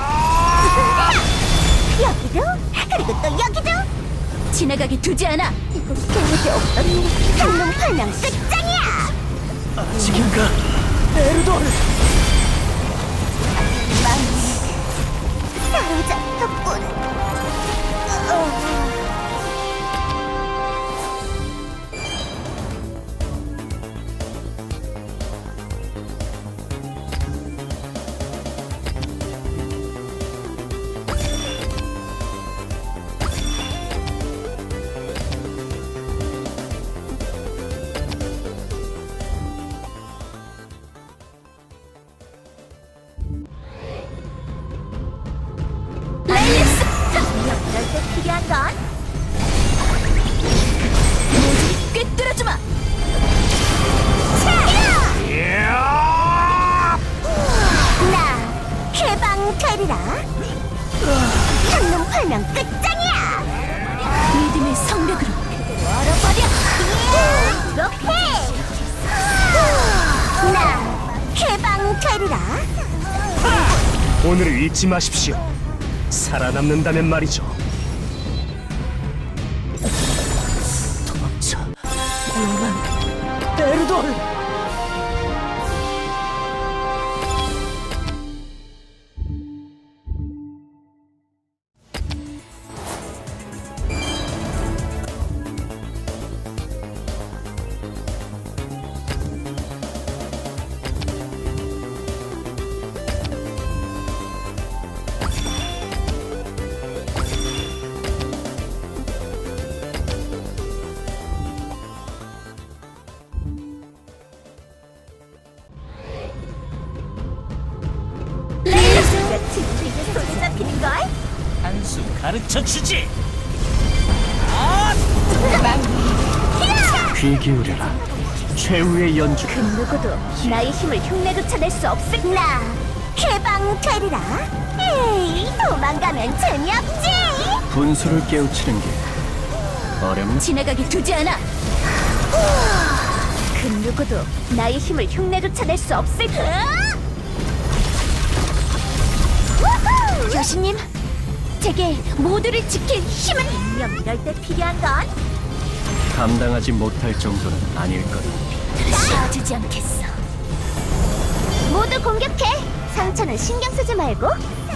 여기도 그리고 또 여기도 지나가게 두지 않아. 이곳 데미지 없던 일. 한눈 팔면 끝장이야. 지금가 에르돌. 망해. 사로잡혔군. 레이스! 이럴 때 필요한 건 모조리 꿰뚫어주마! 나 해방 되리라. 한눈 팔면 끝장이야. 믿음의 성벽으로 얼어버려. 이렇게 나 해방 되리라. 오늘을 잊지 마십시오. 살아남는다면 말이죠. 도망쳐. 로란 에르돌. 며칠 뒤에 손에 잡히는걸? 한수 가르쳐 주지. 귀 기울여라. 최후의 연주. 그 누구도 나의 힘을 흉내조차 낼 수 없을. 나 해방 되리라. 에이, 도망가면 재미없지. 분수를 깨우치는 게 어렵나? 지나가게 두지 않아. 그 누구도 나의 힘을 흉내조차 낼 수 없을. 교수님, 제게 모두를 지킬 힘을 분명 이럴 때 필요한 건 감당하지 못할 정도는 아닐 거다. 쉬어주지 않겠어. 모두 공격해. 상처는 신경 쓰지 말고.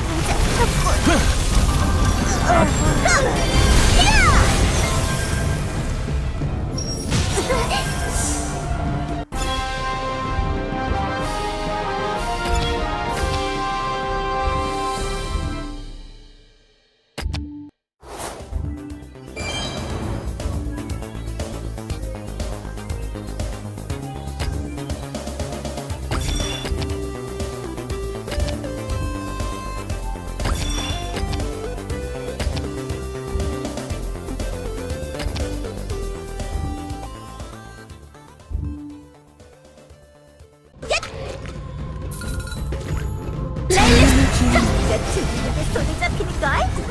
손에 잡히는걸?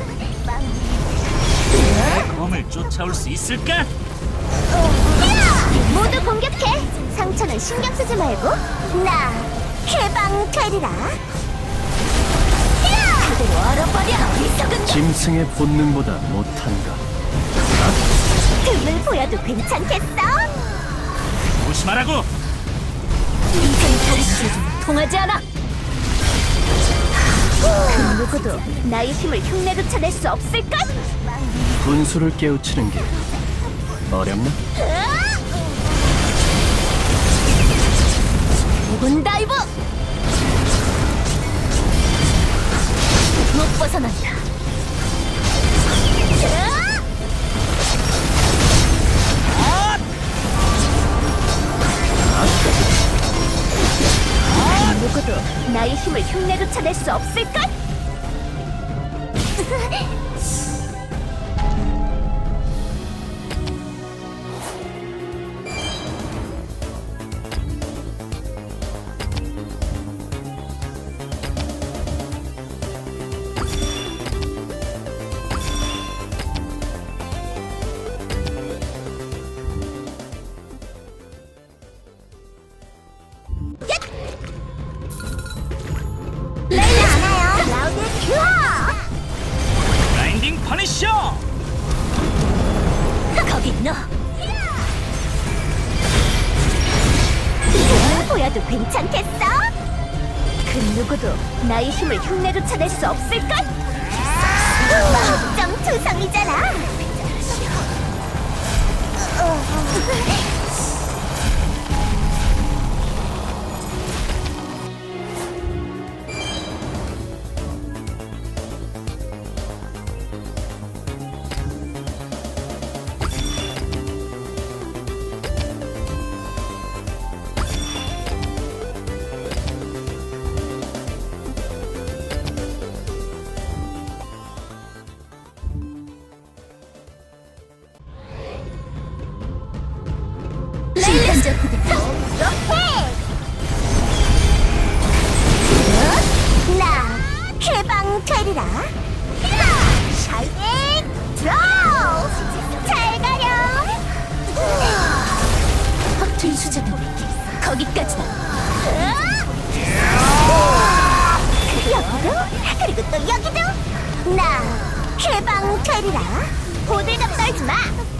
검을 쫓아올 수 있을까? 모두 공격해! 상처는 신경 쓰지 말고 나 해방되리라. 그대로 얼어버려! 어리석은 짐승의 본능보다 못한가. 틈을 보여도 괜찮겠어? 조심하라고! 인생 다리수는 통하지 않아! 그 누구도 나의 힘을 흉내로 쳐낼 수 없을까? 분수를 깨우치는 게 어렵나? 붉은 다이브! 못 벗어난다. 누구도 나의 힘을 흉내로 쳐낼 수 없을까? 레이지 않아요. 라우드 큐어! 라인딩 퍼니셔! 거기 너. 틈을 보여도 괜찮겠어? 그 누구도 나의 힘을 흉내로 쳐낼 수 없을걸? 마법정 투성이잖아. 순간적 나 해방되리라. 샤이닝 드로우. 잘 가렴. 허튼 수저는 거기까지다. 여기도 그리고 또 여기도 나 해방되리라. 호들갑 떨지마.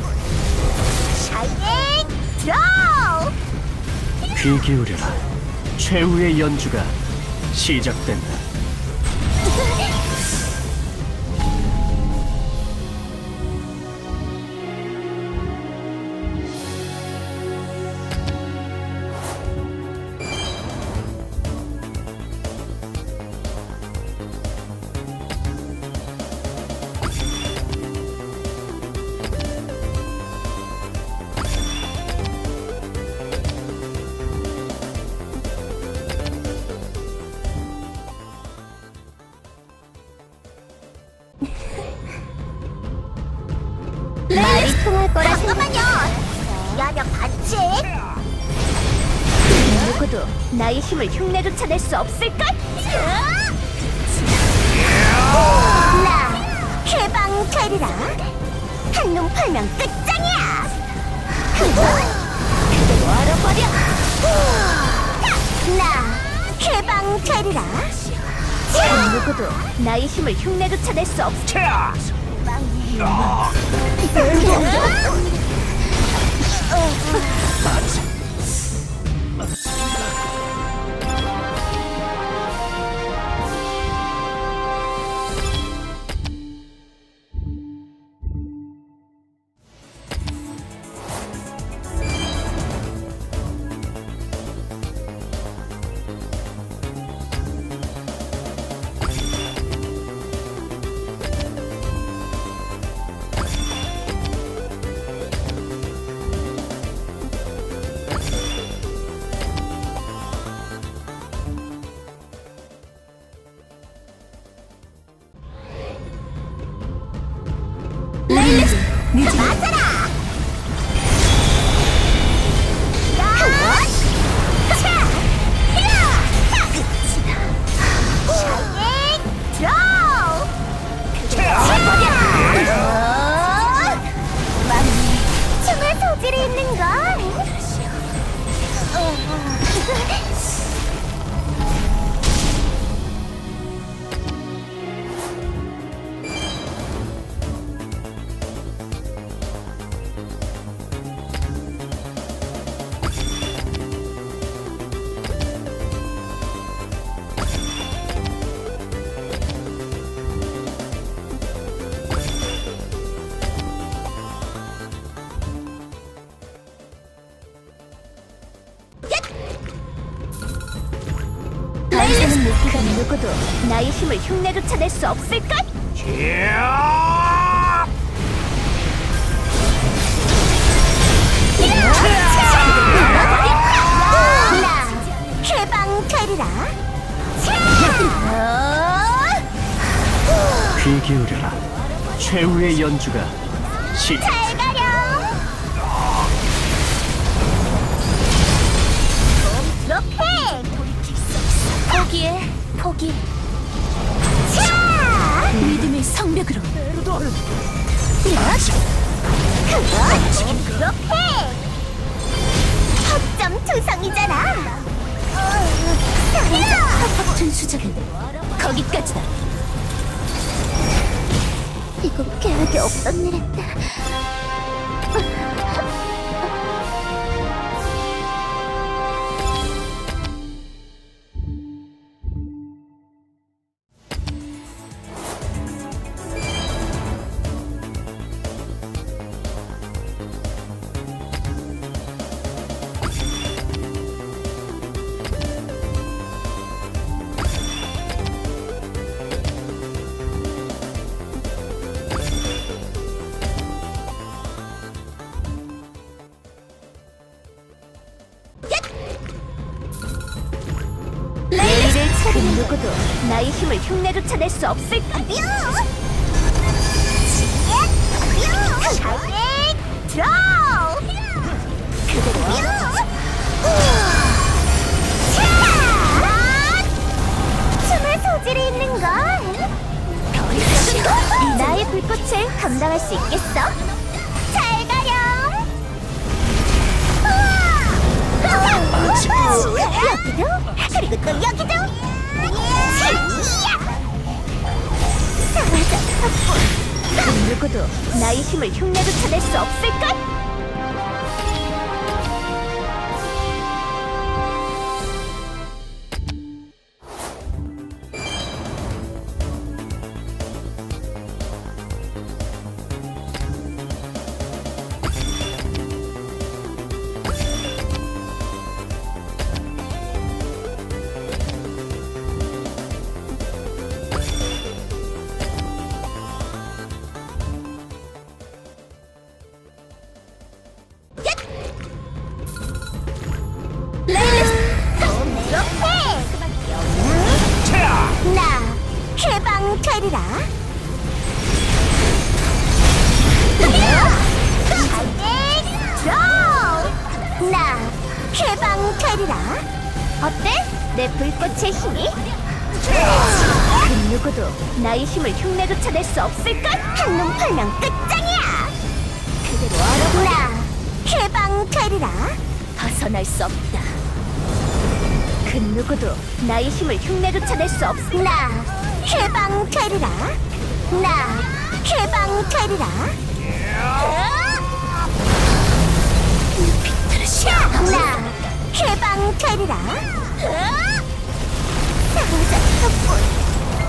샤이닝 드로우. 귀 기울여라. 최후의 연주가 시작된다. 말이 통할 거라 잠깐만요. 야야 반칙. 누구도 나의 힘을 흉내로 쳐낼 수 없을걸? 나 해방되리라. 한눈 팔면 끝장이야. 그대로 얼어버려. 나 해방되리라. 그 누구도 나의 힘을 흉내조차 낼 수 없어. 레일리스, 맞아라! 춤의 소질이 있는걸. 레일리스, 그 누구도 나의 힘을 흉내조차 낼 수 없을걸? 나 해방되리라. 귀 기울여라. 최후의 연주가 시. 잘 가렴. 이렇게 돌이킬 수 없어. 포기해, 포기. 자, 믿음의 성벽으로. 그렇지. 그렇게. 허점 투성이잖아. 허튼 수작은 거기까지다. 이건 계획에 없던 일인데. 레일을 차린 누구도 나의 힘을 흉내조차 낼 수 없을까? 뿅! 드로우! 그대로 춤의 소질이 있는걸. 나의 불꽃을 감당할 수 있겠어? 잘 가렴. 여기도 그리고 또 여기도. 그 누구도 나의 힘을 흉내조차 낼 수 없을걸? 나 해방되리라. 나 해방되리라. 어때? 내 불꽃의 힘이? 그 누구도 나의 힘을 흉내조차 낼 수 없을걸? 한눈 팔면 끝장이야. 그대로 알아보라. 나 해방되리라. 벗어날 수 없다. 그 누구도 나의 힘을 흉내조차 낼 수 없어. 나 해방되리라. 나 해방되리라. 비트르시아. 나 해방되리라. 사자뿐.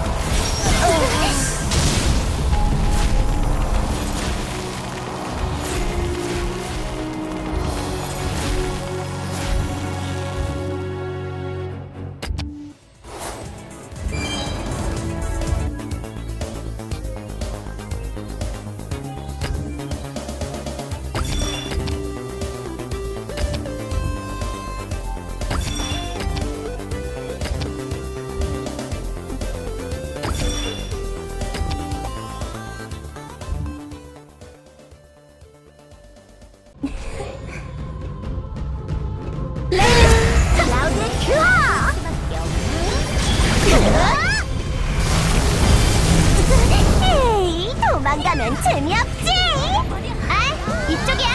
에이, 도망가면 재미없지. 아, 이쪽이야.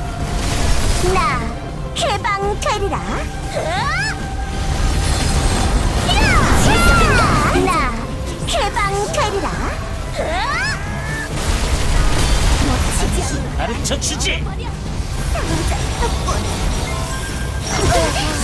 나 해방되리라. 나 해방되리라. 가르쳐 주지. 사자뿐.